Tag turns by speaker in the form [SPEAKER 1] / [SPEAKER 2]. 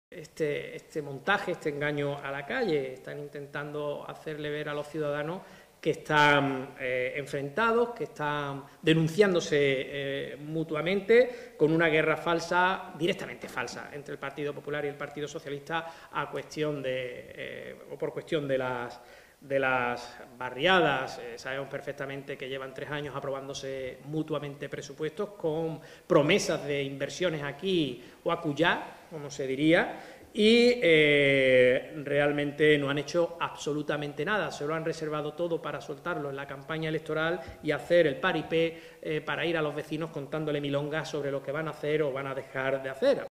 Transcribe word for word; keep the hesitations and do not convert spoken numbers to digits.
[SPEAKER 1] Este, este montaje, este engaño a la calle. Están intentando hacerle ver a los ciudadanos que están eh, enfrentados, que están denunciándose eh, mutuamente con una guerra falsa, directamente falsa, entre el Partido Popular y el Partido Socialista a cuestión de, eh, o por cuestión de las, de las barriadas. Eh, sabemos perfectamente que llevan tres años aprobándose mutuamente presupuestos con promesas de inversiones aquí o acullá, como se diría, y eh, realmente no han hecho absolutamente nada. Se lo han reservado todo para soltarlo en la campaña electoral y hacer el paripé eh, para ir a los vecinos contándole milongas sobre lo que van a hacer o van a dejar de hacer.